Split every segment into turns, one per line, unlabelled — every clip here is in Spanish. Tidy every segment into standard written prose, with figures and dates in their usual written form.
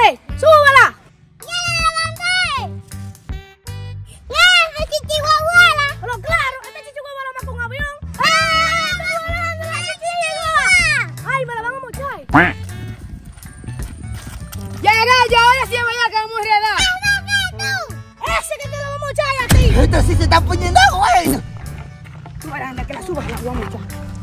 levanté! ¡Súbela!
¡Ya la levanté! ¡Este chichigua vuela!
Pero claro, este chichigua vuela más que un avión.
¡Ah! ¡Está volando la chichigua!
¡Ay, me la van a mochar! Llegué yo, ahora sí es verdad que vamos a enredar. Ese que te lo vamos a mochar a ti.
Esto sí se está poniendo bueno.
Tú verás, anda, que la subas, que la voy a mochar.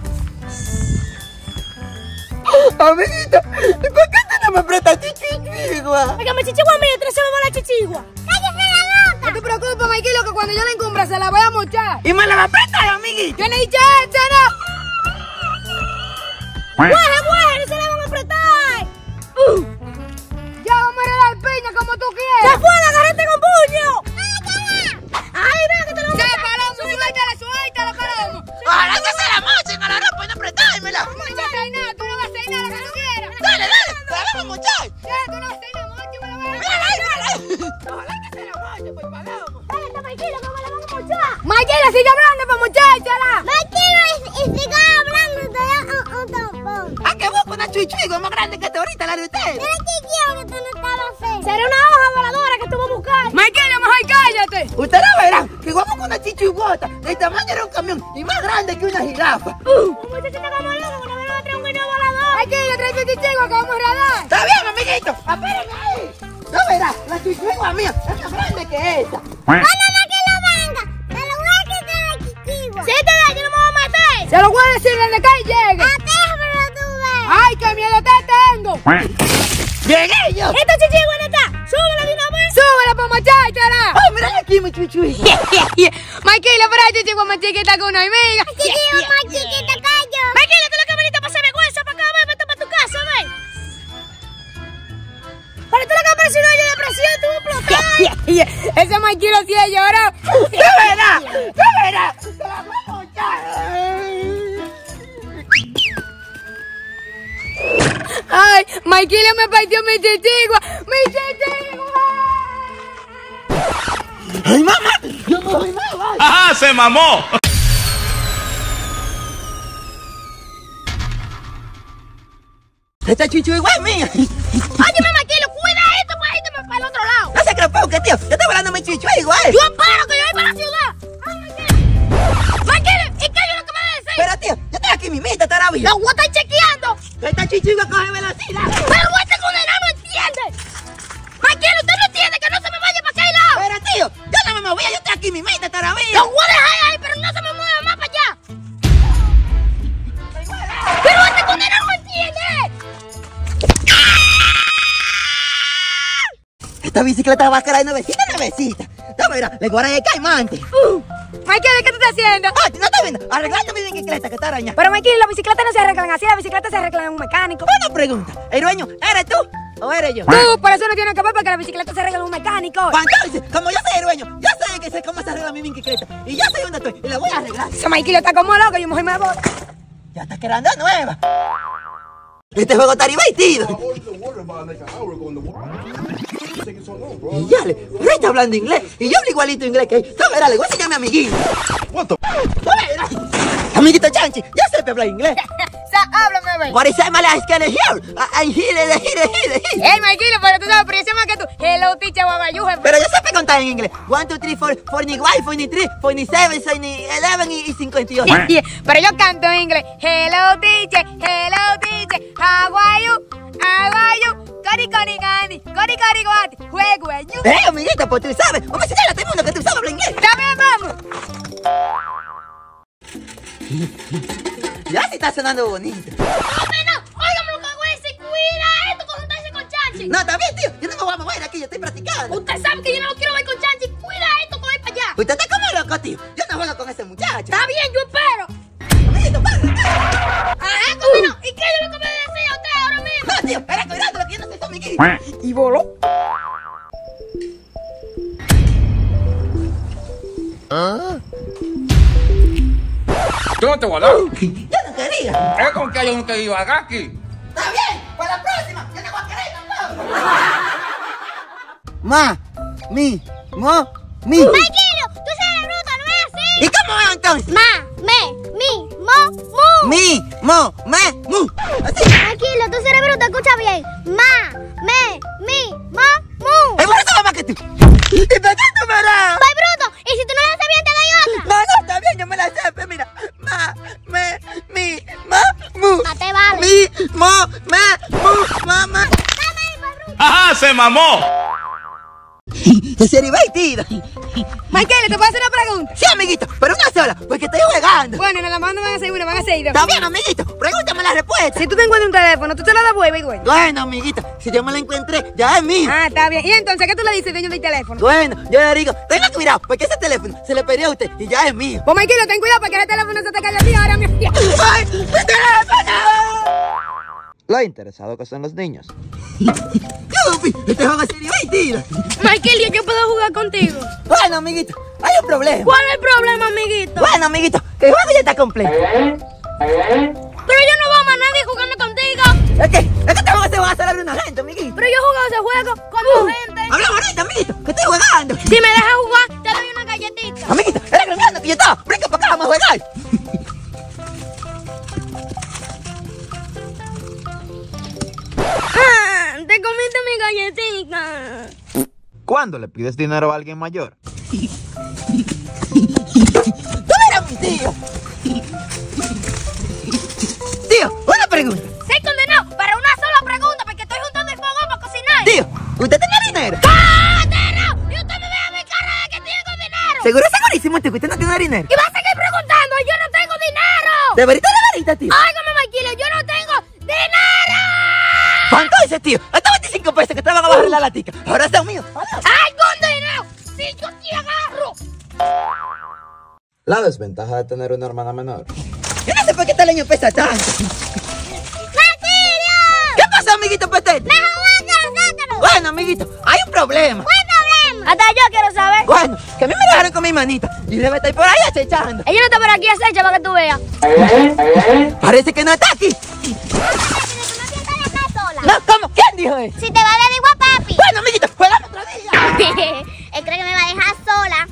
Amiguita, ¿y por qué tú no me prestas chichigua?
Oiga, mi chichigua mía, se me va la chichigua.
¡Cállese la boca!
No te preocupes, Maikilo, que cuando yo la encumbra se la voy a mochar.
¿Y me la va a prestar, amiguita?
Yo no he dicho eso, no. ¡Muere, no se la van a apretar! Ya vamos a heredar piña como tú quieres. ¡Se fue, la agarraste con puño! ¡Ay, vea que te lo voy a mochar! ¡Suéltala, Palomo!
¡Ahora que se la mochen! ¡Ahora no pueden prestármela!
No vas a hacer nada, tú no vas a hacer nada que tú quieras.
¡Dale, dale! ¡Se la vamos a mochar!
Ya, tú no vas a hacer nada, mochi, me la voy a
¡Mírala ahí, mírala ahí! ¡Ojalá que se la mochen, pues, Palomo!
¡Dale, está Maikilo, que me la van a mochar!
Maikilo, sigue hablando para mochársela.
Maikilo, y siga hablando, te da un tampón.
¡Ah, que busco una chichigua más grande que esta ahorita, la de ustedes!
Pero chichigua que tú no estabas feo.
Será una hoja voladora que tú vas a buscar. Maikilo, mejor cállate.
Ustedes verán que vamos con una chichiguota del tamaño de un camión y más grande que una jirafa.
Un muchachito como loco, que no me va a traer un guineo volador. Maikilo, trae tu chichigua que vamos a heredar.
¡Está bien, amiguito! ¡Espérenme ahí! ¡No verás! La chichigua mía es más grande que esa.
Cuando Maikilo venga, te lo voy a quitar la chichigua.
Si te da, yo no me voy a matar. Se lo voy a decir desde que llegue.
Atéjalo tú, ves.
¡Ay, qué miedo te tengo!
¡Llegué yo!
¿Esta chichigua no está? ¡Súbela de una vez! ¡Súbela para mochártela!
¡Ay, mira aquí mi chichigua!
Maikilo, pero hay chichigua más chiquita que una hormiga.
Chichigua más chiquita que yo.
Maikilo, tú lo que viniste para hacer vergüenza para acá, ven, vete para tu casa, ven. Pero tú lo que apareció un hoyo de presión, tú vas a explotar. Ese Maikilo sí ha llorado.
¡No verás! ¡No verás! ¡Se la voy a mochar!
Ay, Maikilo me partió mi chichigua. ¡Mi chichigua!
¡Ay, mamá! ¡Yo me voy, mamá!
¡Ajá, se mamó!
¡Esta chichigua es mía!
Óyeme, Maikilo, cuida esto, pues ahí te me para el otro lado.
¡No se crepoque, tío! ¡Yo estoy volando mi chichigua,
Yo espero que yo voy para la ciudad. Ay, Maikilo. Maikilo, ¿y qué es lo que me va a decir?
Pero, tío, yo estoy aquí mimita todavía.
Lo voy a estar chequeando.
¡Esta chichigua coge velocidad!
Pero este condenado no entiende. Maikilo, usted no entiende que no se me vaya para aquel lado.
Pero, tío, yo no me movía, yo estoy aquí mimita todavía.
Lo voy a dejar ahí, pero no se me mueva más para allá. Pero este condenado no entiende.
Esta bicicleta va a caer nuevecita. No, mira, le guarda el caimante.
Maikilo, ¿qué tú estás haciendo?
Ah, ¿no estás viendo? Arreglando mi bicicleta que está arañada.
Pero Maikilo, las bicicletas no se arreglan así, las bicicletas se arreglan en un mecánico.
Una pregunta, ¿el dueño eres tú o eres yo?
Tú, por eso no tienes que ver porque las bicicletas se arreglan en un mecánico.
Pues entonces, como yo soy el dueño, yo sé que sé cómo se arregla mi bicicleta. Y yo sé dónde estoy y la voy a arreglar.
Ese Maikilo está como loco, yo mejor me voy.
Ya está quedando nueva. Este juego está divertido. Y ya le, Rey está hablando inglés y yo hablo igualito inglés que él. No, verá, le voy a enseñar a mi amiguito. Amiguito Chanchi, yo sé hablar inglés.
Háblame, ven.
What is that, my last here? I'm here.
Hey, Maikilo, pero tú sabes, pero yo sé más que tú. Hello, teacher, guabayú, jefe.
Pero yo sé contar en inglés. 1, 2, 3, 4, 45, 43, 47, 11 y 58.
Pero yo canto en inglés. Hello, teacher, how are you? Cori, guati, juego, you.
Amiguita, pues tú sabes. Vamos a enseñarle a todo el mundo que tú sabes hablar inglés.
También vamos.
Ya sí está sonando bonito.
Óigame lo que voy a decir. Cuida esto con juntarse con Chanchi.
No, está bien, tío. Yo no me voy a mover aquí, yo estoy practicando.
Usted sabe que yo no lo quiero ver con Chanchi. Cuida esto con él para allá.
Usted está como loco, tío. Yo no juego con ese muchacho.
Está bien, yo espero.
Amiguito, para.
Ajá, ¿cómo no? ¿Y qué es lo que me decía usted ahora mismo?
No, tío, espera, cuidado, que yo no soy su amiguito.
Y voló.
¿Tú no te voy a dar?
Yo no quería.
Es con que yo no te iba a dar aquí.
Está bien, para la próxima. Yo te voy a querer tampoco. Ma, mi.
Maikilo, tú sabes la ruta, no es así.
¿Y cómo es entonces?
Ma, me, mi, mo, mu.
Mi, mo, me, mu. mu. Así.
Tranquilo, tu cerebro te escucha bien. Ma, me, mi, ma, mu.
¡Es por eso mamá que tú! ¿Y por qué tú me das?
¡Ay, bruto! ¿Y si tú no lo haces bien, te doy otra?
No, no, está bien, yo me la sé, pero mira. Ma, me, mi, ma, mu.
No te vale.
Mi, mo, me, mu, mamá.
¡Ajá, se mamó!
En serio, divertida.
Michael, ¿te puedo hacer una pregunta?
Sí, amiguito, pero una sola, porque estoy jugando.
Bueno, nada más no van a hacer una, van a hacer dos.
Está bien, amiguito, pregúntame la respuesta.
Si tú te encuentras un teléfono, tú te lo devuelves y dueño.
Bueno, amiguito, si yo me la encontré, ya es mío.
Ah, está bien. ¿Y entonces qué tú le dices, dueño del teléfono?
Bueno, yo le digo, tenga cuidado, porque ese teléfono se le perdió a usted y ya es mío.
Pues Michael, ten cuidado porque ese teléfono se te cayó a ti ahora mismo.
¡Ay, mi teléfono! Lo interesado que son los niños. ¡Yupi! Este juego es divertido.
Michael, ¿y yo puedo jugar contigo?
Bueno, amiguito, hay un problema.
¿Cuál es el problema, amiguito?
Bueno, amiguito, que el juego ya está completo.
Pero yo no veo a más nadie jugando contigo.
Es que este juego se va a hacer abrir una gente, amiguito.
Pero yo he jugado ese juego con tu gente.
Hablamos ahorita, amiguito, que estoy jugando.
Si me dejas jugar, te doy una galletita.
Amiguito, eres grande que yo estaba. Brinca para acá, vamos a jugar.
Ah, te comiste mi galletita.
¿Cuándo le pides dinero a alguien mayor?
¡Tú eras mi tío! Tío, una pregunta.
Soy condenado para una sola pregunta porque estoy juntando el fuego para cocinar.
Tío, ¿usted tiene dinero?
¡Condenado! ¿Y usted me ve a mi cara de que tengo dinero?
Seguro, segurísimo, tío, que usted no tiene dinero.
¿Y vas a seguir preguntando? ¡Yo no tengo dinero!
¿De verdad, tío?
¡Óigame, Maquilo! ¡Yo no tengo dinero!
Entonces, tío, estos 25 pesos que te van a bajar la latica, ahora son míos.
¡Ay, condenado! ¡Si yo te agarro!
La desventaja de tener una hermana menor.
Yo no sé por qué este leño pesa tanto.
¡Tranquilo!
¿Qué pasa, amiguito petete?
¡Me sácalo!
Bueno, amiguito, hay un problema.
¿Cuál problema?
Hasta yo quiero saber.
Bueno, que a mí me dejaron con mi manita y debe estar por ahí acechando.
Ella no está por aquí, acecha para que tú veas.
Parece que no está aquí.
¿Tú no piensas dejar sola?
No, ¿cómo? ¿Quién dijo eso?
Si te va a dar igual, papi.
Bueno, amiguito, jugamos otro día.
Él cree que me va a dejar sola.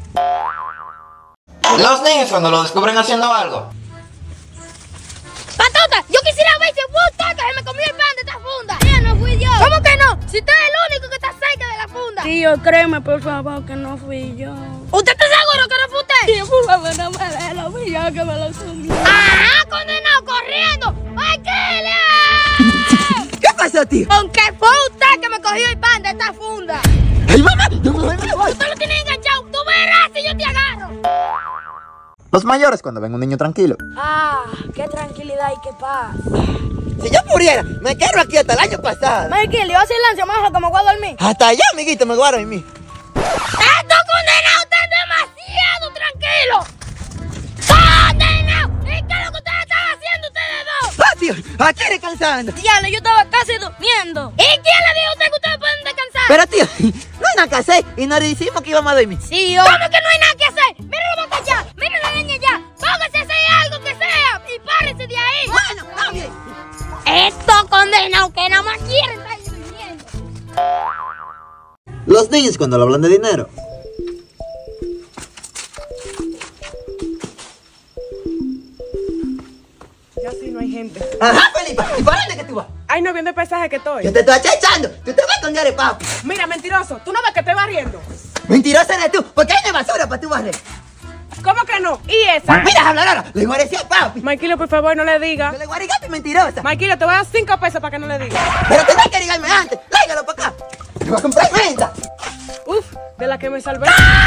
Los niños cuando lo descubren haciendo algo.
¡Patota! Yo quisiera ver si fue usted que se me comió el pan de esta funda. Tío, no fui yo. ¿Cómo que no? Si usted es el único que está cerca de la funda.
Tío, créeme, por favor, que no fui yo.
¿Usted está seguro que no fue usted?
Tío, por favor, no me dejes, lo fui yo que me lo sumió.
¡Ajá, condenado, corriendo! ¡Michael!
¿Qué pasó, tío?
Aunque fue usted que me cogió el pan de esta funda.
¡Ay, mamá! ¡No me voy!
Usted lo tiene enganchado. Tú verás si yo te agarro.
Los mayores cuando ven un niño tranquilo.
Ah, qué tranquilidad y qué paz.
Si yo muriera, me quedo aquí hasta el año pasado.
Michael, yo silencio, majo, que me voy a dormir.
Hasta allá, amiguito, me guardo en mí.
¡Estos condenados están demasiado tranquilos! ¡Condenados! ¿Y qué es lo que ustedes están haciendo ustedes dos?
¡Ah, tío! Aquí descansando.
Diablo, yo estaba casi durmiendo.
¿Y quién le dijo a usted que ustedes pueden descansar?
Pero, tío, no hay nada que hacer y nos decimos que íbamos a dormir.
Sí, yo.
¿Cómo que no hay nada que hacer? ¡Míralo para allá! ¡Míralo la niña allá! ¡Póngase a hacer algo que sea! ¡Y párese de ahí!
Bueno, está bien.
Estos condenados que nada más quieren estar durmiendo.
Los niños cuando le hablan de dinero.
Ya sí, no hay gente.
Ajá, Felipa, ¿y para dónde que tú vas?
Ay, no viendo el paisaje que estoy.
Yo te estoy achechando. Tú te vas a esconder el papi.
Mira, mentiroso, ¿tú no ves que estoy barriendo?
Mentirosa eres tú, porque hay de basura para tu barrer.
¿Cómo que no? ¿Y esa?
Mira, habladora, le guarecí al papi.
Maikilo, por favor, no le
Que
digas.
le guarigaste mentirosa.
Maikilo, te voy a dar 5 pesos para que no le digas.
Pero tenés que ligarme antes. Láigalo para acá. Te voy a comprar venta.
Uf, de la que me salvé.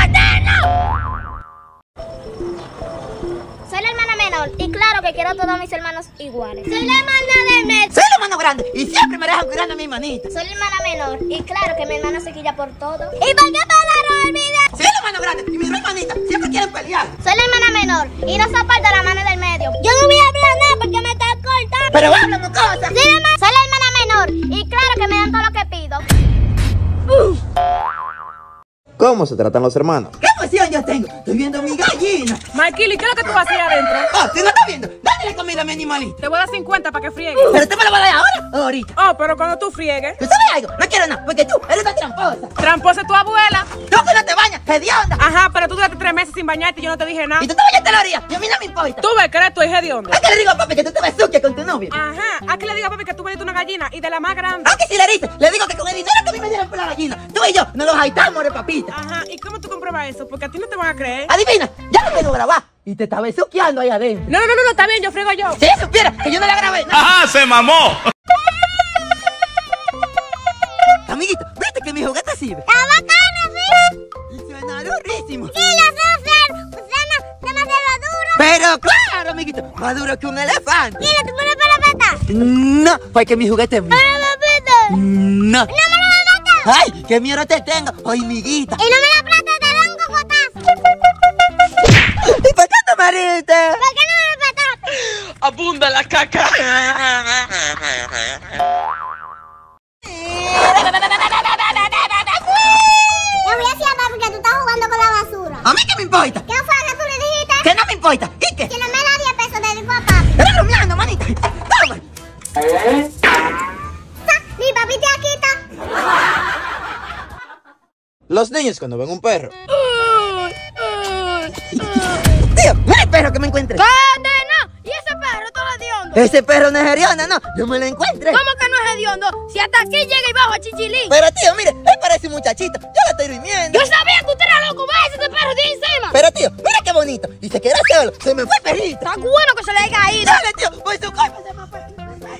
Soy la hermana menor y claro que quiero a todos mis hermanos iguales. Soy la hermana del medio.
Soy la mano grande y siempre me dejan cuidando a mi manita.
Soy la hermana menor y claro que mi hermano se quilla por todo. ¿Y por qué pararon el video?
Soy la mano grande y mis dos hermanitas siempre quieren pelear.
Soy la hermana menor y no soporto la mano del medio. Yo no voy a hablar nada porque me están cortando.
Pero háblame cosas.
Soy la hermana menor y claro que me dan todo lo que pido.
¿Cómo se tratan los hermanos?
¿Qué emoción yo tengo? Estoy viendo mi gallina.
Maikilo, ¿y qué es lo que tú vas a hacer adentro?
Oh, ¿tú no estás viendo? Dale comida a mi animalito.
Te voy a dar 50 para que friegues.
¿Pero tú me lo vas a dar ahora o ahorita?
Oh, pero cuando tú friegues.
¿Tú sabes algo? No quiero nada, porque tú eres una tramposa.
Tramposa tu abuela.
Tú que no te bañas hedionda.
Ajá, pero tú duraste 3 meses sin bañarte y yo no te dije nada.
Y tú te bañaste la orilla, y a mí no me importa.
Tú ves que eres tú y hediondo.
¿A qué le digo a papi que tú te ves sucia con tu novio?
Ajá, ¿a qué le digo a papi que tú me diste una gallina y de la más grande?
Aunque si le dices, le digo que con el dinero que a mí me dieron por la gallina, tú y yo nos los aitamos de papita.
Ajá, ¿y cómo tú compruebas eso? Porque a ti no te van a creer.
Adivina, ya lo tengo grabado. Y te estaba besuqueando ahí adentro.
No, está bien, yo frego yo.
Si ella supiera que yo no la grabé. No.
¡Ajá, se mamó!
Amiguito, ¿viste que mi juguete sirve?
¡Está bacana, sí!
Y suena durísimo.
Sí, lo sé hacer. Suena demasiado duro.
Pero claro, amiguito, más duro que un elefante.
Mira, ¿tú pones para matar?
No, porque mi juguete es mío.
¡Para matar!
No.
¡No me lo matas!
Ay, qué miedo te tengo, ay, amiguita.
Y no me la plata, te da un cocotazo.
¿Y por qué no me heriste?
¿Por qué no me la plataste?
Abunda la caca.
Yo voy a decir a papi que tú estás jugando con la basura.
¿A mí qué me importa?
¿Qué fue que tú le dijiste?
Que no me importa. ¿Y qué?
Si no me da 10 pesos, te digo a papi.
Estoy bromeando, manita. Toma.
Mi papi te quita.
Los niños cuando ven un perro.
Tío, mira el perro que me encuentré.
¡Condena! ¿Y ese perro todo hediondo?
Ese perro no es heriona, no. Yo me lo encuentré.
¿Cómo que no es hediondo? Si hasta aquí llega y bajo a chichilín.
Pero tío, mire, él parece un muchachito. Yo lo estoy durmiendo.
Yo sabía que usted era loco. Váyase ese perro de encima.
Pero tío, mira qué bonito. Y se quedó solo. Se me fue perrito.
Está bueno que se le haya ido.
Dale, tío, por su culpa se me fue.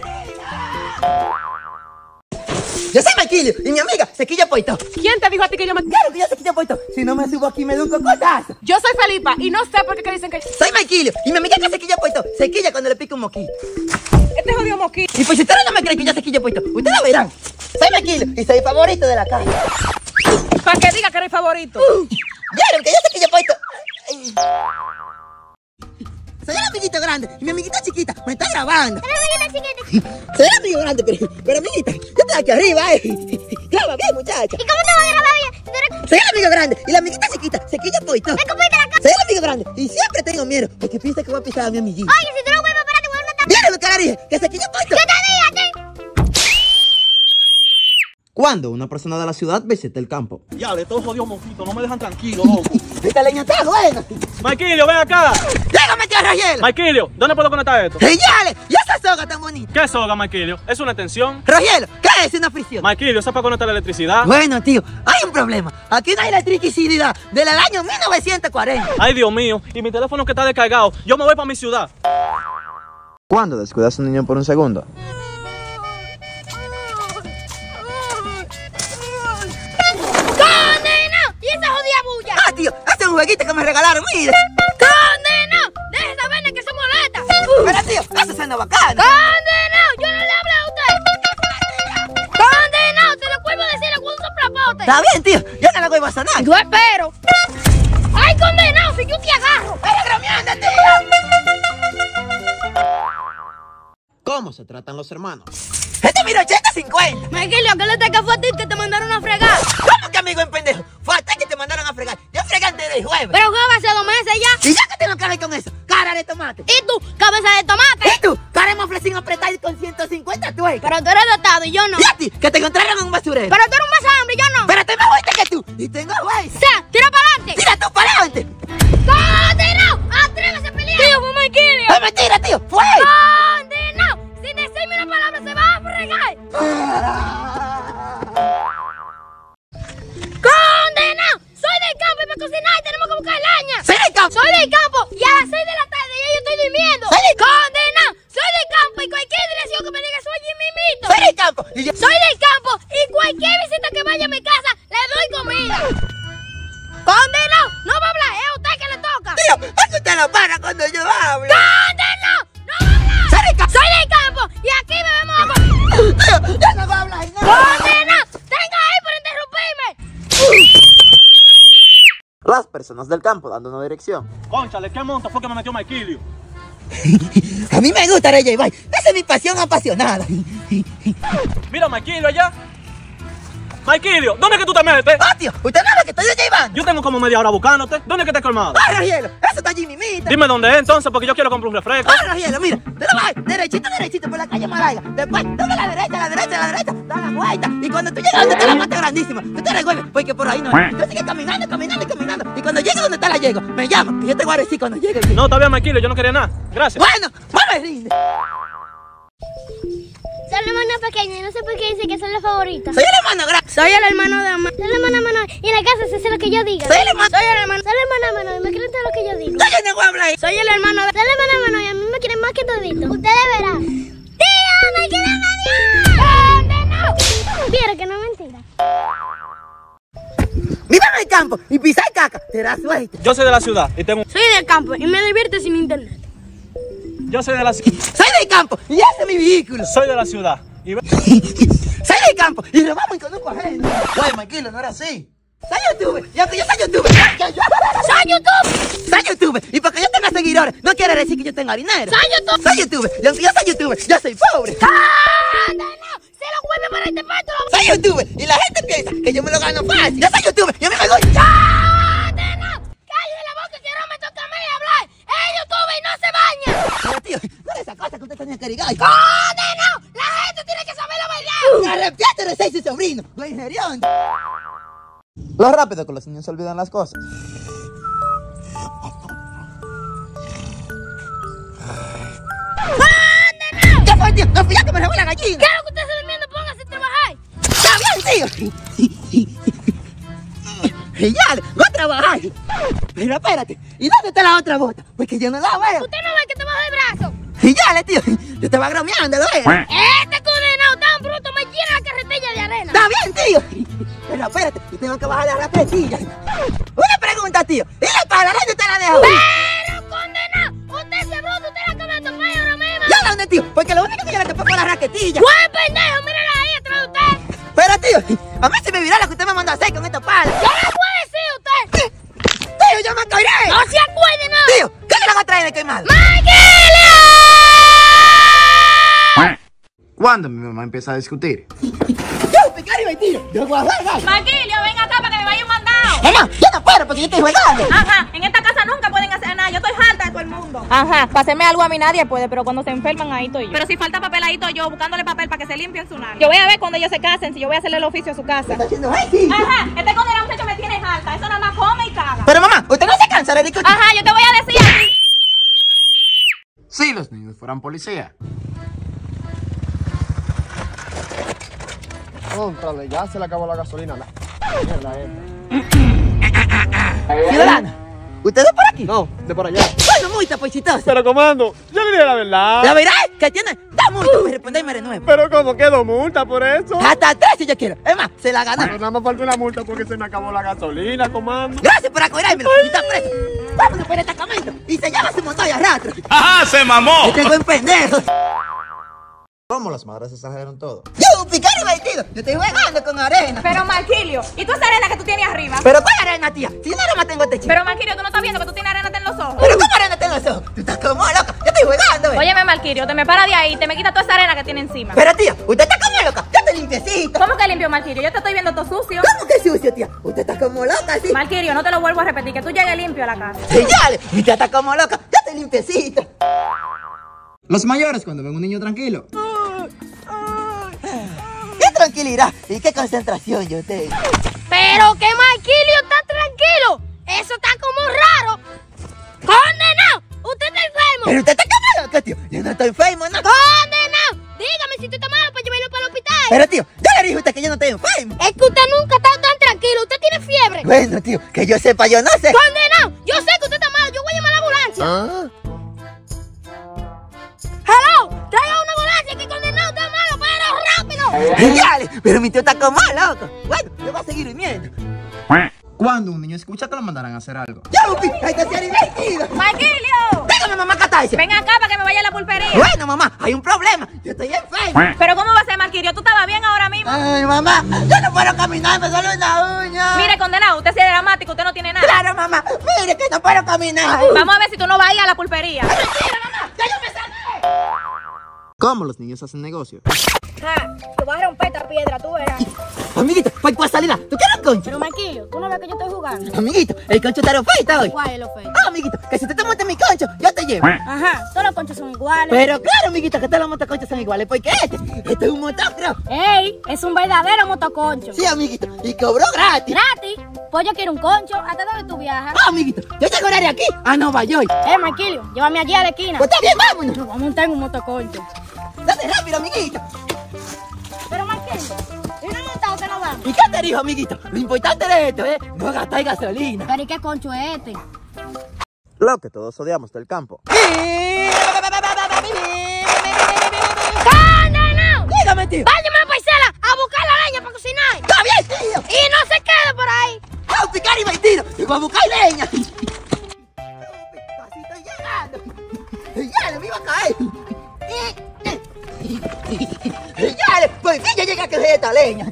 Yo soy Maquilio y mi amiga Sequilla Poito.
¿Quién te dijo a ti que yo me...
Claro que yo Sequilla Poito. Si no me subo aquí me doy un cocotazo.
Yo soy Felipa y no sé por qué dicen que...
Soy Maquilio y mi amiga que Sequilla Poito. Sequilla cuando le pica un moquito.
Este jodido mosquito.
Y pues si ustedes no me creen que yo Sequilla Poito, ustedes lo verán. Soy Maquilio y soy favorito de la calle.
Para que diga que eres favorito.
¿Vieron que yo Sequilla Poito? Ay. Soy el amiguito grande y mi amiguita chiquita me está grabando.
Pero amiguita chiquita.
Soy el amigo grande, pero amiguita, yo estoy aquí arriba, Graba bien, muchacha.
¿Y cómo te va a grabar bien? Si tú eres...
Soy el amigo grande y la amiguita chiquita, Sequilla Poito.
¿Me comiste la cara?
Soy el amigo grande y siempre tengo miedo porque piensa que voy a pisar a mi amiguita.
Oye, si tú no vuelves para ti, voy a matar.
¿Vieron lo que le dije? Que Sequilla Poito.
¿Qué te dije a ti?
Cuando una persona de la ciudad visita el campo.
Ya, de todos jodidos mosquitos, no me dejan tranquilo, loco.
Esta leña está buena.
Maquilio, ven acá.
Dígame, tío Rogelio.
Maquilio, ¿dónde puedo conectar esto?
Señales, y esa soga tan bonita.
¿Qué soga, Maquilio? ¿Es una extensión?
Rogelio, ¿qué es una fricción?
Maquilio, ¿eso es para conectar la electricidad?
Bueno, tío, hay un problema. Aquí no hay electricidad desde el año 1940.
Ay, Dios mío, y mi teléfono que está descargado. Yo me voy para mi ciudad.
Cuando descuidas a un niño por un segundo.
¡Condena! ¿Y esa jodida bulla?
Ah, tío, este es un jueguito que me regalaron, mire.
¡Condena! ¡Deje esa vaina que se molesta!
Pero, tío, eso suena bacano.
¡Condena! ¡Yo no le hablé a usted! ¡Condena! Se lo vuelvo a decir con un soplapote.
Está bien, tío, yo no le voy a sonar.
Yo espero. ¡Ay, condenado! Si yo te agarro.
¡Eres bromeando, tío!
¿Cómo se tratan los hermanos?
Este mira 80-50.
Maquilio, ¿qué le te fue a ti que te mandaron a fregar?
¿Cómo que amigo en pendejo? Fue a ti que te mandaron a fregar. Yo fregué antes del jueves.
Pero juega hace 2 meses ya.
Y ya que tengo que ver con eso, cara de tomate.
¿Y tú, cabeza de tomate?
¿Y tú? Cara de mofle sin apretar y con 150 tuercas.
Pero tú eres dotado y yo no.
¿Y a ti? Que te encontraron en un basurero.
Pero tú eres un masambre y yo no.
Pero estoy más fuerte que tú. Y tengo güey.
¡Sa! ¡Tira para adelante!
Tira tú para adelante.
¡Condenado! ¡Atrévese a pelear! ¡Tío, fue Maquilio!
¡Es mentira, tío! ¡Fue!
¡Condenado! Sin decirme una palabra se va a fregar. ¡Condenado! Soy del campo y para cocinar y tenemos que buscar leña.
¡Soy del campo!
Soy del campo y a las 6 de la tarde ya yo estoy durmiendo.
¡Soy del campo!
¡Condenado! Soy del campo y cualquier dirección que me diga soy allí mismito.
¡Soy del campo! Y yo...
Soy del campo y cualquier visita que vaya a mi casa le doy comida. ¡Condenado! No va a hablar, es a usted que le toca.
Tío, es que usted lo para cuando yo hablo.
¡Condenado! ¡No va a hablar!
¡Soy del campo!
Soy del campo y aquí bebemos agua.
Tío, yo no voy a hablar nada.
¡Condenado! ¡Tenga ahí por interrumpirme!
Las personas del campo dando una dirección.
Cónchale, ¿qué monta fue que me metió Maquilio?
A mí me gusta Rey Bay. Esa es mi pasión apasionada.
Mira, Maquilio allá. Marquilio, ¿dónde es que tú te metes?
¡Ah, tío! ¿Usted no ve que estoy llevando?
Yo tengo como media hora buscándote. ¿Dónde es que te has colmado?
¡Ah, Rajielo! ¡Eso está allí mismito!
Dime dónde es entonces, porque yo quiero comprar un refresco.
¡Ah, Rajielo! Mira, te lo vas derechito por la calle Malaya. Después, dame a la derecha, da la vuelta. Y cuando tú llegas donde está la pata grandísima, tú te revuelves, porque por ahí no es. Tú sigues caminando. Y cuando llegue donde está la yegua, me llama, que yo te voy a decir cuando llegue.
No, está bien, Marquilio, yo no quería nada. Gracias.
Bueno, no me rinde.
Soy la hermana pequeña y no sé por qué dice que soy la favorita.
Soy el hermano grande.
Soy el hermano de Amar. Soy la hermana menor. Y en la casa se hace lo que yo diga.
Soy el hermano.
Soy el hermano. Soy la hermana menor y me creen todo lo que yo digo.
Yo no voy a hablar.
Soy el hermano de... Soy la hermana menor y a mí me quieren más que todito. Ustedes verán. ¡Tío, me quieren odiar! ¿Dónde no? Vieron que no es mentira.
Viva en el campo y pisar caca, te da suerte.
Yo soy de la ciudad y tengo...
Soy del campo y me divierto sin internet.
Yo soy de la ciudad.
Soy del campo y ese es mi vehículo.
Soy de la ciudad. Y...
Soy del campo y robamos y conozco a gente. Ay, tranquilo, no era así. Soy youtuber y aunque yo soy youtuber. Soy youtuber y porque yo tenga seguidores no quiere decir que yo tenga dinero. Soy youtuber y aunque yo soy youtuber yo soy pobre.
¡Se lo vuelve para este pato!
Soy youtuber y la gente piensa que yo me lo gano fácil. Yo soy youtuber y a mí me gusta.
¡Cállate la boca que ahora me toca a mí hablar! ¡Es youtuber y no se baña!
Pero tío, no era esa cosa que usted tenía que ligar.
¡Condeno! ¡La gente tiene que saber la verdad!
Me arrepiento de ser su sobrino, güey gerión. Lo rápido que los niños se olvidan las cosas. ¿Qué fue, tío? No fui yo que me robé la gallina.
Quiero que usted esté durmiendo, póngase a trabajar.
¡Está bien, tío! Genial, voy a trabajar. Pero espérate, ¿y dónde está la otra bota? Porque yo no la veo.
¿Usted no ve que te bajo el brazo?
Genial, tío. Yo estaba bromeando, ¿lo ves?
Este condenado tan bruto me llena la carretilla de arena.
¡Está bien, tío! Pero espérate, yo tengo que bajar la rapetilla. Una pregunta, tío. ¿Y la pala? ¿Dónde te la dejo?
Pero condenado, usted es bruto, usted la acaba de tomar ahora mismo.
¿Ya dónde, tío? Porque lo único que yo le topé fue la raquetilla.
¡Buen pendejo! ¡Mírala ahí atrás de usted!
Pero, tío, a mí se me virá lo que usted me mandó a hacer con esta pala.
¿Qué le puede decir usted?
Tío, yo me caeré.
¡No se acuerde nada!
Tío, ¿qué le van a traer de quemado?
¡Marquilio!
¿Cuándo mi mamá empieza a discutir?
Yo, picar y mentir. Yo voy a jugar.
Marquilio, ven acá para que me vaya un mandado.
Mamá, yo no puedo porque yo estoy jugando.
Ajá, en esta casa nunca pueden hacer nada. Yo estoy harta de todo el mundo. Ajá, para hacerme algo a mí nadie puede, pero cuando se enferman ahí estoy yo. Pero si falta papel ahí estoy yo, buscándole papel para que se limpien su nariz. Yo voy a ver cuando ellos se casen, si yo voy a hacerle el oficio a su casa.
¿Está haciendo así?
Ajá, este condenado muchacho me tiene harta. Eso nada más come y caga.
Pero, mamá, ¿usted no se cansa de discutir?
Ajá, yo te voy a decir a ti.
Si los niños fueran policía.
Contrale, ya se le acabó la gasolina. Mierda,
Ciudadana, ¿usted es por aquí?
No, de por allá.
Bueno, muy tapochitoso.
Pero comando, yo le diré la verdad.
La verdad es que tiene da multa por responderme de nuevo.
Pero como quedó multa por eso.
Hasta 3 si yo quiero. Es más, se la
Pero
gana.
nada más falta una multa porque se me acabó la gasolina, comando.
Gracias por acordármelo. Y está preso. Vámonos por el destacamento. Y se llama su motor y arrastra.
¡Ajá, se mamó!
Este buen pendejo.
¿Cómo las madres exageran todo?
Yo, picar y vestido. Yo estoy jugando con arena.
Pero Marquilio, ¿y tú esa arena que tú tienes arriba?
¿Pero cuál arena, tía? Si yo nada más tengo este chico.
Pero Marquilio, tú no estás viendo que tú tienes arena en los ojos.
¿Pero cómo arena tengo los ojos? Tú estás como loca. Yo estoy jugando, ¿ves?
Óyeme, Marquilio, te me para de ahí y te me quita toda esa arena que tiene encima.
Pero, tía, usted está como loca. Yo estoy limpiecito.
¿Cómo que limpio, Marquilio? Yo te estoy viendo todo sucio.
¿Cómo que sucio, tía? Usted está como loca, sí.
Marquilio, no te lo vuelvo a repetir, que tú llegues limpio a la casa.
Señales, usted está como loca. Yo estoy limpiecito.
Los mayores cuando ven un niño tranquilo.
¡Qué tranquilidad! ¿Y qué concentración yo tengo?
Pero que Marquilio está tranquilo. Eso está como raro. ¡Condenado! ¡Usted está enfermo!
Pero usted está como loca, tío. Yo no estoy enfermo, ¿no?
¡Condenado! Dígame si usted está malo para llevarlo para el hospital.
Pero, tío, yo le dije a usted que yo no estoy enfermo.
Es que usted nunca ha estado tan tranquilo. Usted tiene fiebre.
Bueno, tío, que yo sepa, yo no sé.
¡Condenado! Yo sé que usted está malo. Yo voy a llamar a la ambulancia.
¿Ah?
¡Hello! ¡Traiga una ambulancia que condenado está malo, pero rápido!
Genial, pero mi tío está como loco. Bueno, yo voy a seguir durmiendo.
Cuando un niño escucha que lo mandarán a hacer algo.
¡Ya, Upi! ¡Hay que ser investido!
¡Marquilio!
¡Dígame, mamá, catarse!
Ven acá para que me vaya a la pulpería.
Bueno, mamá, hay un problema. Yo estoy enfermo.
Pero ¿cómo va a ser, Marquilio? ¿Tú estabas bien ahora mismo?
Ay, mamá, yo no puedo caminar, me duele una uña.
Mire, condenado, usted sí es dramático, usted no tiene nada.
Claro, mamá, mire que no puedo caminar.
Vamos a ver si tú no vas a ir a la pulpería.
¡Mentira, mamá! ¡Ya yo me sané!
¿Cómo los niños hacen negocio?
Te voy a romper esta piedra, tú verás.
Amiguito, pues por salida, ¿tú quieres un concho?
Pero Marquillo, ¿tú no ves que yo estoy jugando?
Amiguito, el concho está oferta hoy.
¿Cuál es la oferta?
Ah, amiguito, que si tú te montas mi concho, yo te llevo.
Ajá, todos los conchos son iguales.
Pero claro, amiguito, que todos los motoconchos son iguales, porque este es un motocross.
¡Ey! Es un verdadero motoconcho.
Sí, amiguito, y cobró gratis.
¿Gratis? Pues yo quiero un concho. ¿Hasta dónde tú viajas?
Ah, amiguito, yo llego de aquí a Nueva York.
Marquillo, llévame allí a la esquina.
Pues está bien, vámonos.
Nos vamos a montar en un motoconcho.
Date rápido, amiguito.
Pero Marquillo, ¿y no montado que no vamos?
¿Y qué te dijo, amiguito? Lo importante de esto es no gastar gasolina.
¿Pero y qué concho es este?
Lo que todos odiamos del campo.
¡Condenado!
Dígame, tío.
¡Váyame a la parcela a buscar la leña para cocinar!
Está bien, tío.
¡Y no se quede por ahí!
¡Vamos a picar y metido! ¡Y voy a buscar leña! Casi estoy llegando. ¡Ya, me iba a caer! ¡Ya, por fin ya llegué a coger esta leña!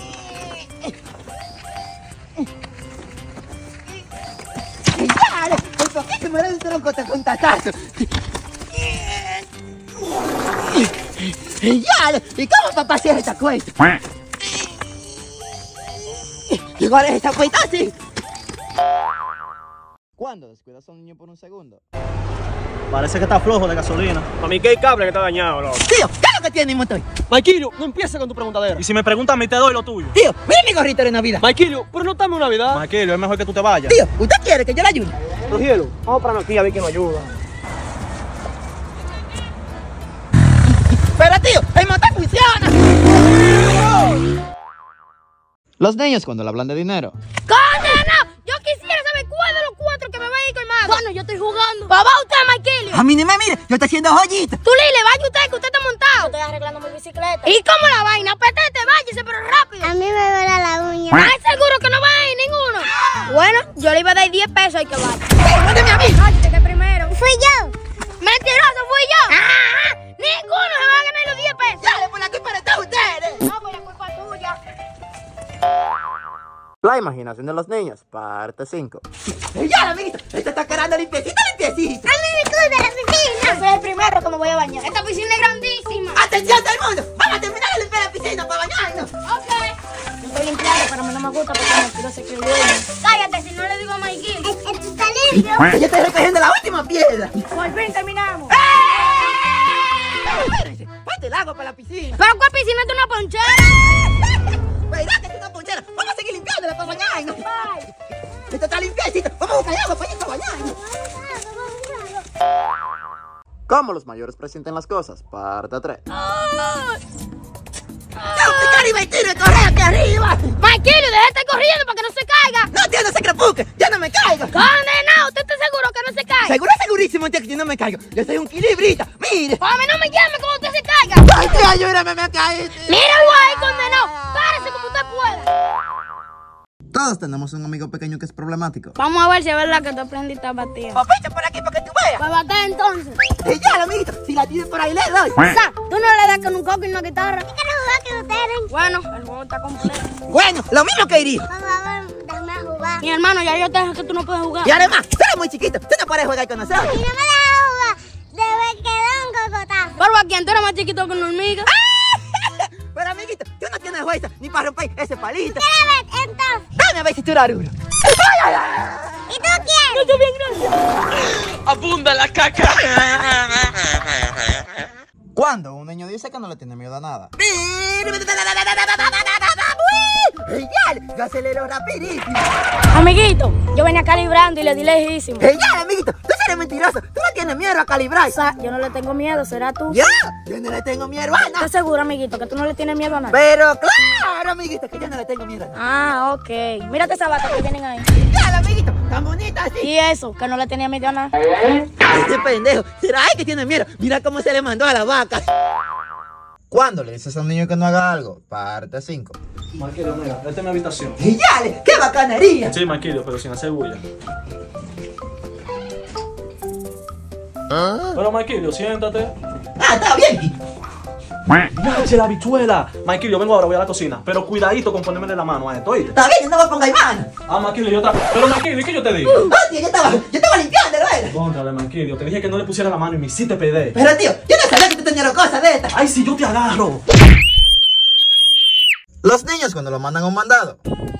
¡Ya, por qué que me da un tronco con tatazo! ¡Ya, ¿y cómo para pasear esta cuesta? ¿Igual es esta cuesta así?
¿Cuándo descuidas a un niño por un segundo?
Parece que está flojo de gasolina.
Para mí que hay cable que está dañado, loco.
Tío, ¿qué es lo que tiene mi motor?
Marquillo, no empieces con tu preguntadera.
Y si me preguntas a mí, te doy lo tuyo.
Tío, mira mi gorrito de Navidad.
Marquillo, pero no estamos en Navidad.
Marquillo, es mejor que tú te vayas.
Tío, ¿usted quiere que yo le ayude?
Rogielo, vamos para aquí a ver quién nos ayuda.
Pero tío, el motor funciona.
Los niños cuando le hablan de dinero.
¡Condenado! Yo quisiera saber cuál de los 4 que me va a ir colmado. Bueno, yo estoy jugando. ¡Va usted, Marquillo!
A mí ni me mire, yo estoy haciendo joyitas.
Tú, Lile, vaya usted, que usted está montado. Yo estoy arreglando mi bicicleta. ¿Y cómo la vaina? Petete, váyase, pero rápido.
A mí me duele la uña.
¿Estás seguro que no va a ir ninguno? Bueno, yo le iba a dar 10 pesos y que vaya.
¡Mándeme a mí!
Cállate que primero.
Fui yo.
¡Mentiroso, fui yo! ¡Ah! ¡Ninguno se va a ganar los 10 pesos!
¡Dale, por la culpa de todos ustedes!
No, pues la culpa es tuya.
La imaginación de los niños, parte 5.
¡Ya, amiguito! ¡Esto está quedando limpiecita, limpiecita!
A mí me gusta la piscina.
Yo soy el primero que me voy a bañar. Esta piscina es grandísima.
¡Atención todo el mundo! ¡Vamos a terminar de limpiar la piscina para bañarnos!
Ok. Yo estoy limpiando, pero a mí no me gusta porque me quiero ser que duele. Cállate, si no le digo a Mikey.
Esto está limpio.
¡Yo estoy recogiendo la última piedra!
Por fin terminamos.
Espérense, ponte el agua para la piscina.
¿Pero cuál piscina es una ponchera?
¡Verdad que es una ponchera! ¡Vamos a seguir limpiándola para bañarnos! ¡Esto está limpiecito! ¡Vamos a buscar agua para ir para bañarnos!
¿Cómo los mayores presienten las cosas? Parte 3.
¡Yo, picar y meter y correr aquí arriba!
Mikey, deja de estar corriendo para que no se caiga.
¡No, tío, no se crepuque! ¡Ya no me caigo!
Condenado, ¿usted está seguro que no se cae?
Seguro, segurísimo, tío, que yo no me caigo. Yo soy un equilibrista. ¡Mire!
A mí no me llame cuando usted se caiga.
¡Ay, tío, ayúdame, me caí!
Míralo ahí, condenado. Párese como usted pueda.
Todos tenemos un amigo pequeño que es problemático.
Vamos a ver si es verdad que tú aprendiste a batir.
¡Papicha por aquí para que tú veas!
Pues bate entonces.
¡Ya, amiguito! Si la tienes por ahí, le doy.
O sea, tú no le das con un coco y una guitarra.
¿Qué quiero jugar con ustedes?
Bueno, el juego está completo.
Bueno, lo mismo que iría.
Por favor, déjame jugar.
Mi hermano, ya yo te dije que tú no puedes jugar.
Y además, tú eres muy chiquito. Tú no puedes jugar con nosotros.
Si no me dejas jugar, debe quedar un cocotazo.
Pero a quien tú eres más chiquito que una hormiga.
Pero, amiguito, tú no tienes fuerza ni para romper ese palito.
¿Quieres ver entonces?
Dame a ver si tú eres duro.
¿Y tú quién?
Yo bien, gracias.
¡Abunda la caca!
¿Cuándo un niño dice que no le tiene miedo a nada?
¡Genial! Yo acelero rapidísimo.
Amiguito, yo venía calibrando y le di lejísimo.
¡Genial, amiguito! Tú eres mentiroso. Tú no tienes miedo a calibrar.
O sea, yo no le tengo miedo, será tú.
¡Ya! Yo no le tengo miedo a nada.
¿Estás seguro, amiguito, que tú no le tienes miedo a nada?
Pero claro, amiguito, que yo no le tengo miedo a nada.
Ah, ok. Mírate esa bata que vienen ahí.
¡Genial, amiguito! ¡Tan bonita así!
Y eso, que no le tenía miedo a nada.
Este pendejo. ¿Será él que tiene miedo? Mira cómo se le mandó a la vaca.
¿Cuándo le dices a un niño que no haga algo? Parte 5.
Marquillo, mira, esta es mi habitación.
¡Genial! ¡Qué bacanería!
Sí, Marquillo, pero sin hacer bulla. Pero Marquillo, siéntate.
¡Ah, está bien!
¡Nache la habichuela! Marquillo, vengo ahora, voy a la cocina. Pero cuidadito con ponerme la mano a esto, ¿oíste?
Está bien, no me pongáis mano.
Ah, Marquillo, yo estaba... Pero Marquillo, ¿y qué yo te digo?
¡Ah, tío, yo estaba limpiándolo, ¿eh?
Contrale, Marquillo, te dije que no le pusiera la mano y me hiciste perder.
Pero, tío, yo no sabía que tú tenías cosas de estas.
¡Ay, si yo te agarro!
Los niños cuando lo mandan a un mandado.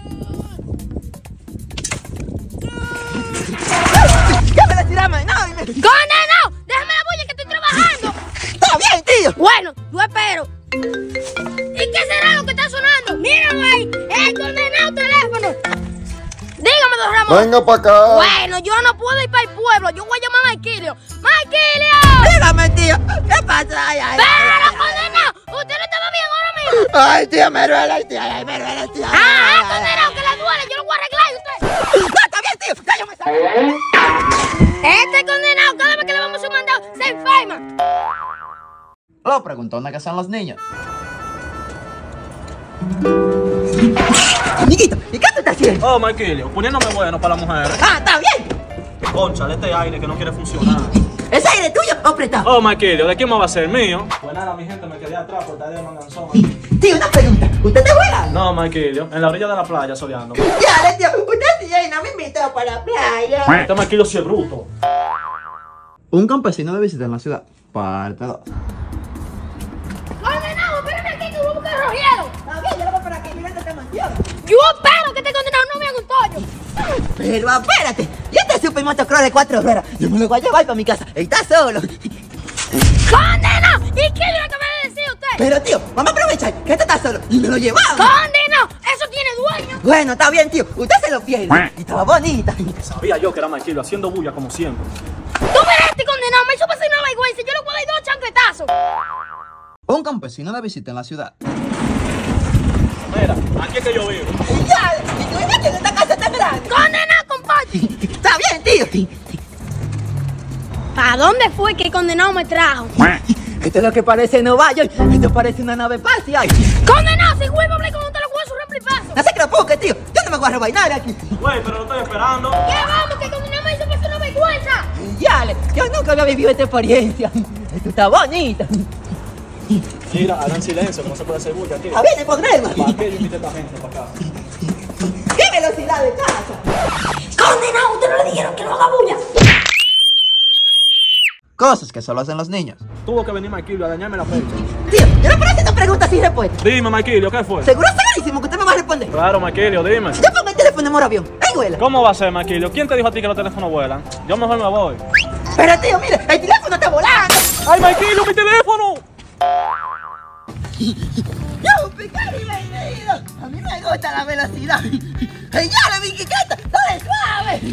¡Ya me la tiramos! ¡No!
¡Condenado! ¡Déjame la bulla que estoy trabajando!
¡Está bien, tío!
Bueno, yo espero. ¿Y qué será lo que está sonando? ¡Mira, güey! ¡El condenado teléfono! Dígame, don Ramón.
Venga para acá.
Bueno, yo no puedo ir para el pueblo. Yo voy a llamar a Maikilio. ¡Maikilio!
Dígame, tío. ¿Qué pasa? Ay, ay,
¡Pero, condenado! ¿Usted no estaba bien ahora mismo?
ay, tío, me duele, tío. Ay, me duele, tío.
¡Ah, condenado, que le duele! Yo lo voy a arreglar y usted.
No, está bien, tío. Ya yo me salgo.
Este condenado, cada vez que le vamos a un mandado, se enferma.
Lo preguntó dónde que están los niños.
Amiguito, ¿y qué tú estás haciendo?
Oh, Maikilio, poniéndome bueno para las mujeres.
Ah, está bien.
Cónchale, este aire que no quiere funcionar.
¿Es aire tuyo o prestado?
Oh, Maikilio, ¿de quién me va a ser? ¿Mío? Pues nada, mi gente, me quedé atrás por estar de manganzón.
Tío, una pregunta. ¿Usted te juega?
No, Maikilio, en la orilla de la playa soleando.
Ya, tío. Usted sí, no me invitó para la playa.
Este Maikilio sí es bruto.
Un campesino de visita en la ciudad. Parte 2.
Condenado, espérame aquí que voy a buscar a Rogiero.
Está bien, yo lo voy para aquí. Mira esta mansión.
Yo espero que este condenado no me haga un tollo.
Pero espérate. Yo te supe motocross de 4 ruedas. Yo me lo voy a llevar para mi casa. Está solo.
¡Condenado! ¿Y qué le acaba de decir usted?
Pero, tío, vamos a aprovechar que este está solo. Y me lo llevamos.
¡Condenado! ¡Eso tiene dueño!
Bueno, está bien, tío. Usted se lo pierde. Y estaba bonita.
Sabía yo que era Maikilio haciendo bulla como siempre.
¡Tú verás este condenado! Me hizo pasar una vergüenza. Yo le voy a dar 2 chancletazos.
Un campesino de visita en la ciudad.
Mira, aquí es que yo vivo.
Ya, y tú ves que en esta casa está grande.
¡Condenado, compadre!
Está bien, tío.
¿Para dónde fue que el condenado me trajo?
Esto es lo que parece Nueva York. Esto parece una nave espacial.
¡Condenado! Si vuelvo a hablar con usted, lo voy a surrar y paso.
No se preocupe, tío. Yo no me voy a robar nada aquí.
Güey, pero lo estoy esperando.
¿Qué vamos? Que el condenado me hizo pasar una vergüenza.
Ya, yo nunca había vivido esta experiencia. Esto está bonito.
Mira, hagan silencio, que no se puede hacer bulla, tío.
A ver, problema.
¿Para qué yo invité a esta gente para acá?
¿Qué velocidad de casa?
¡Condenado! ¡Usted no le dijeron que no haga bulla!
Cosas que solo hacen los niños.
Tuvo que venir Maikilio a dañarme la fecha.
Tío, yo no puedo hacer esta pregunta sin respuesta.
Dime, Maikilio, ¿qué fue?
Seguro segurísimo que usted me va a responder.
Claro, Maikilio, dime.
Yo pongo el teléfono en modo avión. ¡Ay, vuela!
¿Cómo va a ser, Maikilio? ¿Quién te dijo a ti que los teléfonos vuelan? Yo mejor me voy.
Pero, tío, mire, el teléfono está volando.
¡Ay, Maikilio, mi teléfono!
¡Yo, picado y bienvenido! A mí me gusta la velocidad. ¡Ya, mi quiqueta! ¡Dale suave!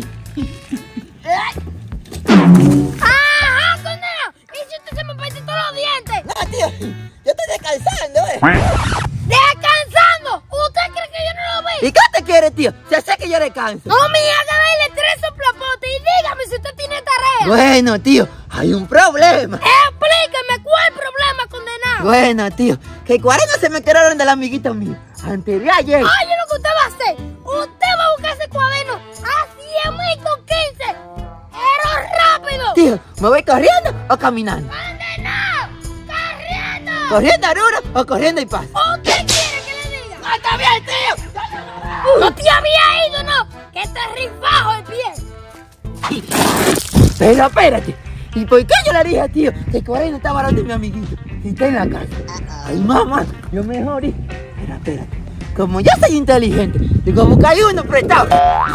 ¡Ajá, condenado! ¿Y si usted se me parte todos los dientes?
No, tío, yo estoy descansando,
¡Descansando! ¿Usted cree que yo no lo vi?
¿Y qué te quiere, tío? Se sé que yo descanso.
No me haga darle 3 soplapotes y dígame si usted tiene tarea.
Bueno, tío, hay un problema.
Explíqueme cuál problema, condenado.
Bueno, tío, que 40 se me quedaron del amiguito mío. Antes de ayer.
Oye, lo que usted va a hacer. Usted va a buscar ese cuaderno a 100.000 con 15. ¡Pero rápido!
Tío, ¿me voy corriendo o caminando?
¡Condenado! ¡Corriendo!
¿Corriendo a Aruro o corriendo y paso?
¿Usted quiere que le diga?
¡No, está bien, tío!
¡No te había ido, no! ¡Que te rifajo el pie!
Pero espérate, ¿y por qué yo le dije, tío, que 40 estaba hablando de mi amiguito? Si está en la casa. Ay, mamá, yo me jodí. Pero espérate, como yo soy inteligente, tengo que buscar uno prestado.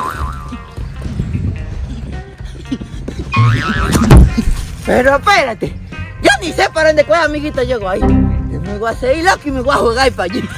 Pero espérate, yo ni sé para dónde cuál amiguito llegó ahí. Yo me voy a seguir loco y me voy a jugar para allí.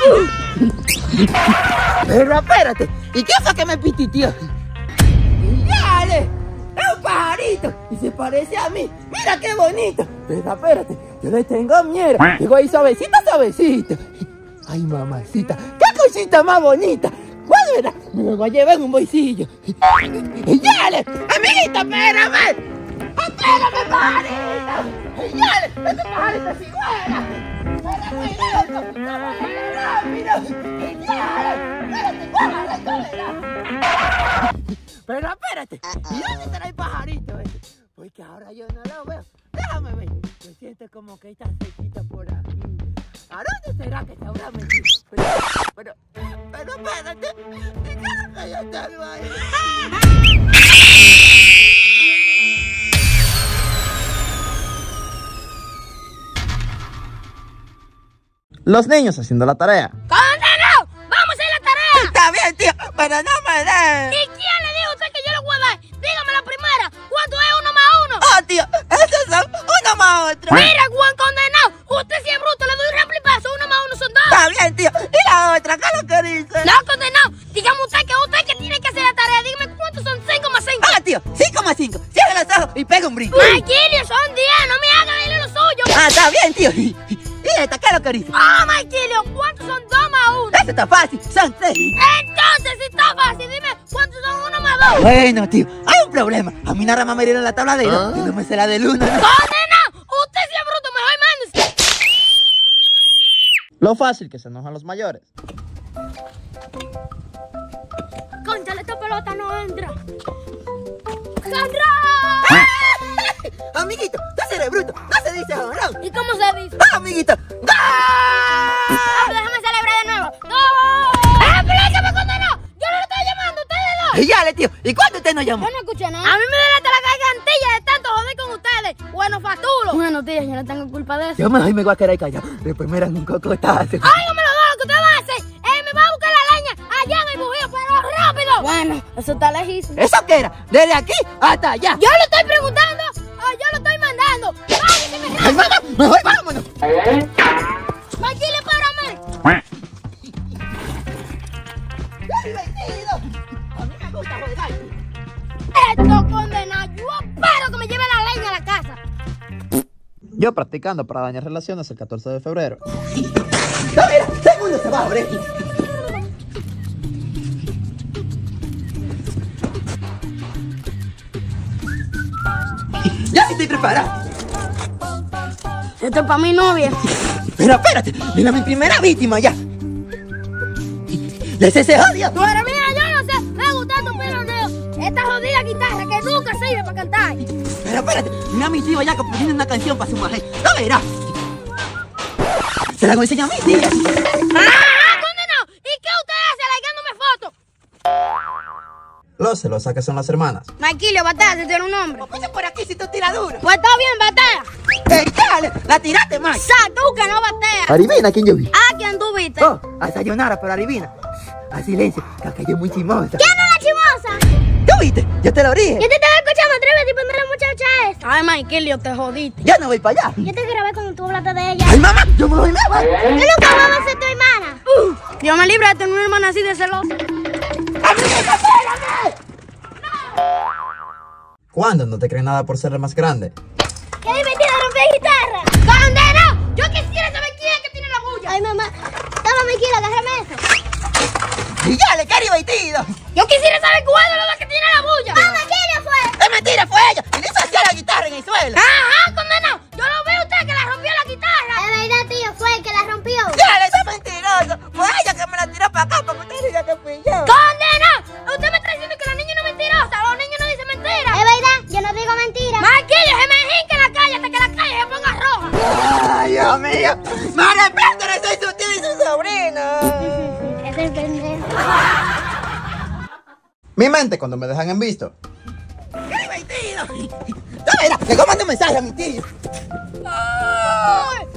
Pero espérate, ¿y qué fue que me pitió? ¡Dale! ¡Es un pajarito! Y se parece a mí. ¡Mira qué bonito! Pero espérate, yo le tengo miedo. Digo ahí suavecita, suavecita. Ay, mamacita, qué cosita más bonita. ¿Cuál era? Me lo voy a llevar en un bolsillo. ¡Dale! ¡Amiguita, espérame! ¡Espérame, pajarito! ¡Dale! ¡Este pajarito es igual! ¡Espérame, loco! ¡Espérame, rápido! ¡Dale! ¡Espérate, pero espérate, ¿y dónde estará el pajarito ese? Porque ahora yo no lo veo. Déjame ver. Yo siento como que está cerquita por aquí. ¿A dónde será que se habrá metido? Pero espérate. Dijeron que yo tengo ahí.
Los niños haciendo la tarea.
¡Condenado!
pero no me den.
¿Y quién le dijo a usted que yo le voy a dar? Dígame la primera. ¿Cuánto es 1 más 1?
Oh, tío, esos son uno más otro.
Mira, buen condenado. Usted si es bruto, le doy un reemplazo. 1 más 1 son 2.
Está bien, tío. ¿Y la otra? ¿Qué es lo que dice?
No, condenado. Dígame usted que tiene que hacer la tarea. Dígame cuántos son 5 más 5.
Ah, tío, 5+5. Cierra los ojos y pega un brinco.
Maquilio, son 10. No me haga darle lo suyo.
Ah, está bien, tío. ¿Y esta qué es lo que dice?
Ah, Maquilio, ¿cuántos son 2 más 1?
Eso está fácil. Son 3.
Entonces, si está fácil, dime cuántos son 1 más 2.
Bueno, tío, hay un problema. A mí nada más me dieron la tabla de 2. Y no me sé la del 1.
¡Condenado! Usted si es bruto, mejor mándese.
Lo fácil que se enojan los mayores.
Cónchale, esta pelota no entra. ¡Sandra!
Amiguito, tú eres bruto. No se dice jonrón.
¿Y cómo se dice?
¡Ah, amiguito! ¡Gol!
Déjame celebrar de nuevo. ¡No! ¡Pero es que me condenó! ¡Yo no le estoy llamando! ¡Ustedes no!
Y ya, tío. ¿Y cuándo usted nos llamó?
Yo no escuché nada. A mí me duele hasta la gargantilla de tanto joder con ustedes. Bueno, fatulo. Bueno, tía, yo no tengo culpa de eso.
Yo mejor me voy a quedar callado. Después me dan un cocotazo.
¡Óigame los dos! Lo que usted va a hacer me va a buscar la leña allá en el bujío, pero rápido. Bueno, eso está lejísimo.
¿Eso qué era? Desde aquí hasta allá.
Yo le estoy preguntando o yo lo estoy mandando. ¡Váyase, me rápido!
¡Hermano! ¡Mejor vámonos!
Maquilio, espérame.
¡Qué divertido! A mí me gusta jugar.
Esto condena. Yo espero que me lleve la leña a la casa.
Yo practicando para dañar relaciones el 14 de febrero.
¡No, mira! ¡Segundo se va a abrir! ¡Ya estoy preparado!
Esto es para mi novia.
Pero espérate, mira mi primera víctima ya. ¡Les ese odio!
Pero mira, yo no sé, me gusta tu peloneo. Esta jodida guitarra que nunca sirve para cantar.
Pero espérate, mira a mi tío ya componiendo una canción para su mujer. ¡No verás! Se la voy a enseñar a mi tía.
¡Ah, condenado! ¿Y qué usted hace alargándome fotos?
Los celosas que son las hermanas.
Maquilio, batalla, se tiene un nombre.
Pues por aquí si tú tiras duro.
Pues está bien, batalla.
¡Ey, dale! ¡La tiraste mal!
Tú que no bateas.
Adivina quién yo vi.
¿A quién tú viste?
Oh, a Sayonara, pero adivina. A silencio, que acá yo es muy chimosa.
¿Quién es la chimosa?
¿Tú viste? Yo te lo dije.
Yo te estaba escuchando 3 veces y poner la muchacha esa. Ay, Maquilio, te jodiste.
Ya no voy para allá.
Yo te grabé cuando tú hablaste de ella.
¡Ay, mamá! ¡Yo me voy a voy!
Tú nunca vas a ser tu hermana. Dios me libre de tener una hermana así de celosa.
¿Cuándo no te creen nada por ser el más grande?
¡Qué divertido romper guitarra! ¡Condenado! Yo quisiera saber quién es que tiene la bulla. Ay, mamá. Toma, Maquilio, agárrame eso.
¡Y ya, le qué divertido!
Yo quisiera saber cuál de los dos que tiene la bulla. ¡Ah, Maquilio fue!
¡Es mentira, fue ella! ¡Y le hizo así a la guitarra en el suelo!
¡Ajá, condenado! Yo lo veo a usted que la rompió la guitarra. Es verdad, tío, fue el que la rompió.
¡Ya, eso es mentiroso! Fue ella que me la tiró para acá para que usted diga que fui yo.
¡Condenado! Usted me está diciendo que la niña no es mentirosa. Los niños no dicen mentiras. Es verdad, yo no digo mentiras. Maquillo, se me jinque la calle hasta que la calle se ponga roja.
¡Ay, Dios mío! ¡Me arrepiento de soy su tío y su sobrino!
Es el pendejo.
Mi mente cuando me dejan en visto.
¡Qué divertido! ¡No, mira! ¡Que mande un mensaje a mi tío! ¡Ay!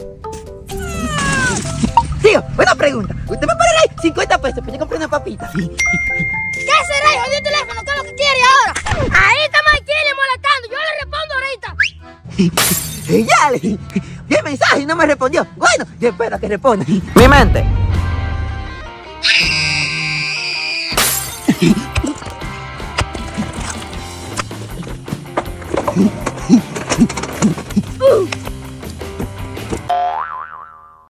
Tío, buena pregunta. ¿Usted me puede dar 50 pesos para yo comprar una papita?
¿Qué será, hijo de teléfono? ¿Qué es lo que quiere ahora? Ahí está Maquilio molestando. Yo le respondo ahorita.
Y ya le di el mensaje y no me respondió. Bueno, yo espero que responda.
Mi mente